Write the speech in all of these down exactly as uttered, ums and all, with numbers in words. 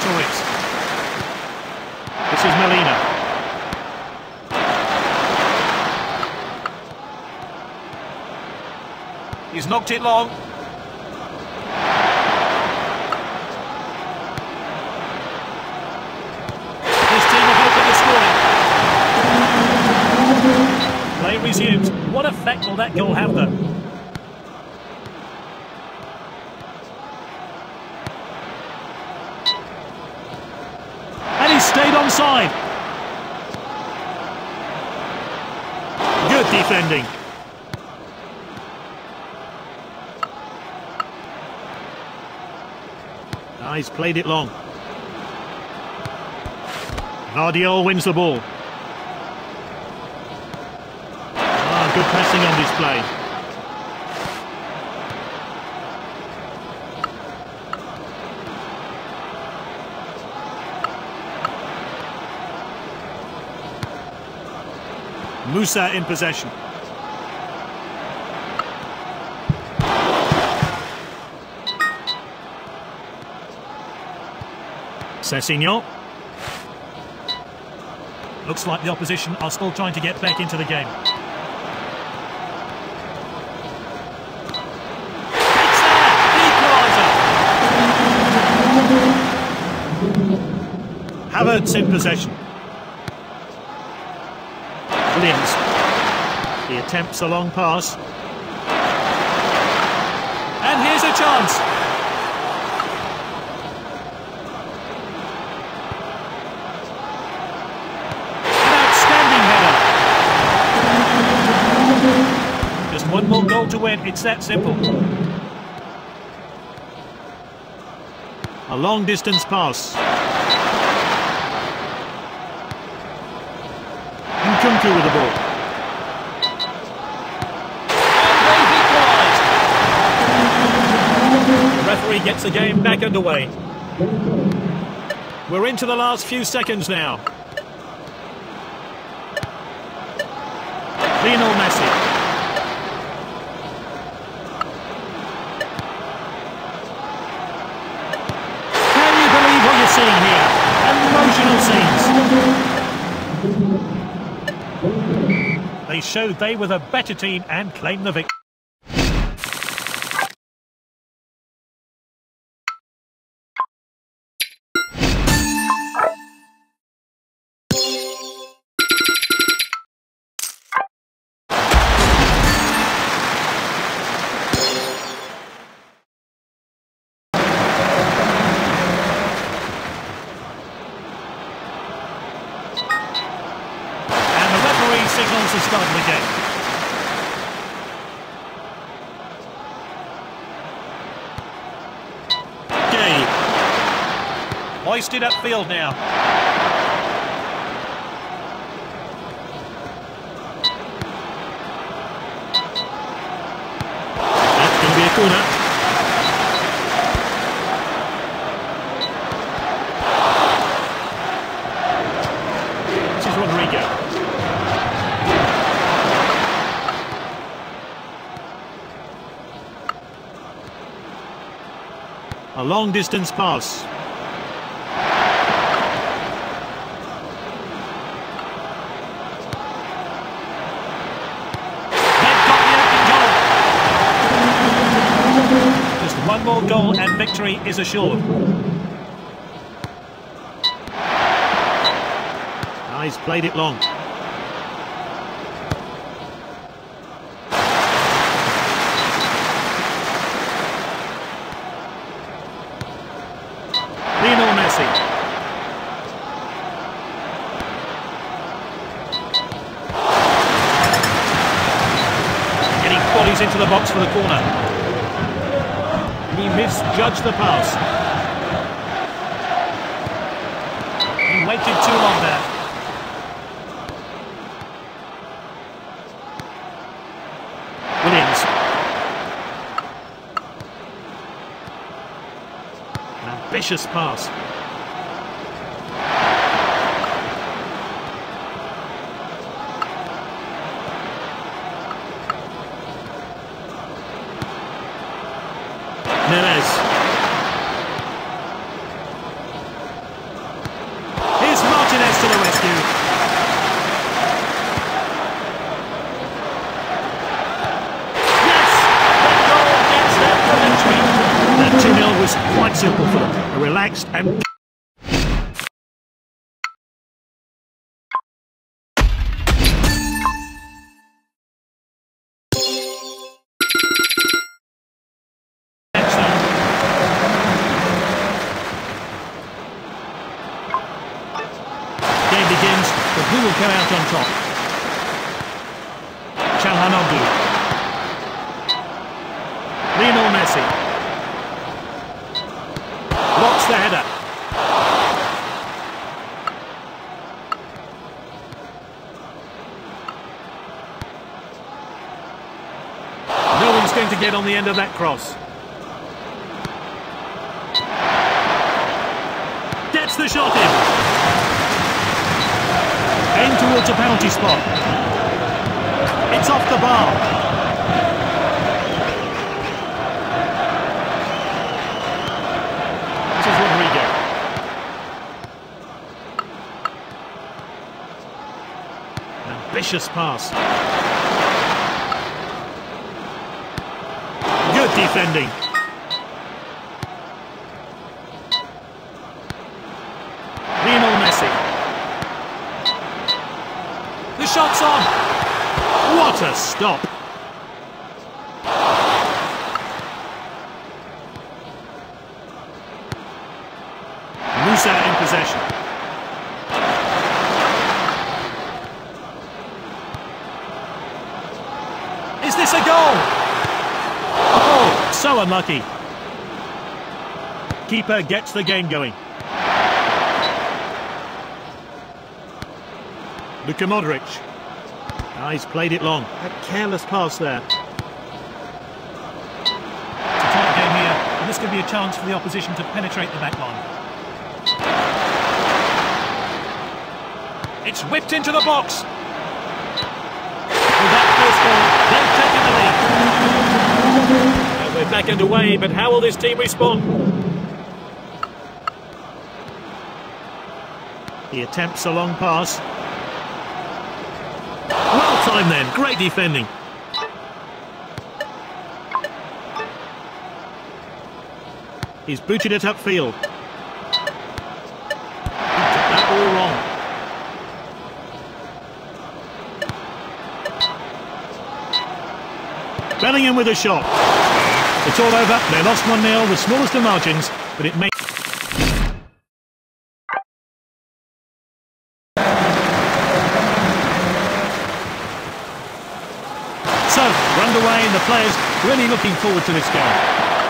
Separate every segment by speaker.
Speaker 1: for it. This is Molina. He's knocked it long. His team have opened the scoring. Play resumed. What effect will that goal have though? And he stayed onside. Good defending. Ah, he's played it long. Vardiol wins the ball. Ah, good pressing on display. Musa in possession. Sessignon. Looks like the opposition are still trying to get back into the game. It's there! Equaliser! Havertz in possession. Williams. He attempts a long pass. And here's a chance. An outstanding header. Just one more goal to win. It's that simple. A long distance pass. Nkunku with the ball. And they've equalised. The referee gets the game back underway. We're into the last few seconds now. Lionel Messi. Can you believe what you're seeing here? Emotional scenes. They showed they were the better team and claimed the victory. Signals the start of the game. Gay. Hoisted upfield now. That's going to be a corner. This is Rodrigo. A long distance pass. They've got the open goal. Just one more goal and victory is assured. Ah, he's played it long. Lionel Messi. Getting bodies into the box for the corner. He misjudged the pass. He waited too long there. Williams. An ambitious pass. Neves. Relaxed and... Game begins, but who will come out on top? Çalhanoğlu. Lionel Messi. Blocks the header. No one's going to get on the end of that cross. Gets the shot in. Aim towards a penalty spot. It's off the bar. This is Rodrigo. Ambitious pass. Good defending. Lionel Messi. The shot's on. What a stop. Musa in possession. Is this a goal? Oh, so unlucky. Keeper gets the game going. Luka Modric. Ah, he's played it long. A careless pass there.
Speaker 2: It's a tight game here, and this could be a chance for the opposition to penetrate the back line. It's whipped into the box. With that first goal, they've taken the lead. And we're back underway, but how will this team respond?
Speaker 1: He attempts a long pass. Well timed then, great defending. He's booted it upfield. He took that all wrong. Bellingham with a shot. It's all over, they lost one nil, the smallest of margins, but it may... So, we're underway and the players really looking forward to this game.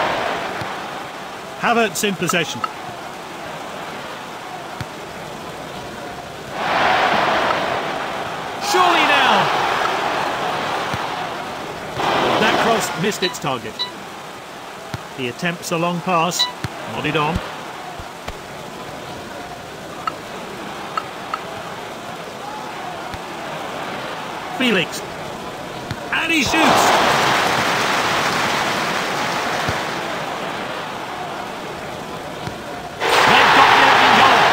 Speaker 1: Havertz in possession.
Speaker 2: Surely now!
Speaker 1: That cross missed its target. He attempts a long pass, nodded on. Felix. And he shoots!
Speaker 2: They've got the opening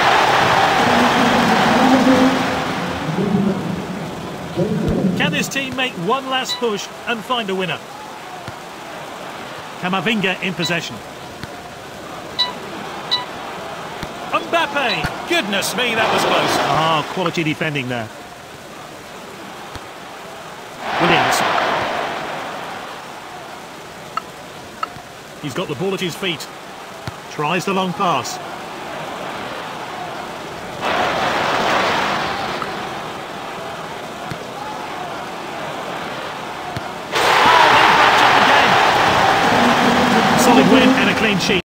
Speaker 2: goal!
Speaker 1: Can this team make one last push and find a winner? Camavinga in possession.
Speaker 2: Mbappe! Goodness me, that was close.
Speaker 1: Ah, quality defending there. Williams. He's got the ball at his feet. Tries the long pass.
Speaker 2: Oh, they've wrapped up the game.
Speaker 1: Solid win and a clean sheet.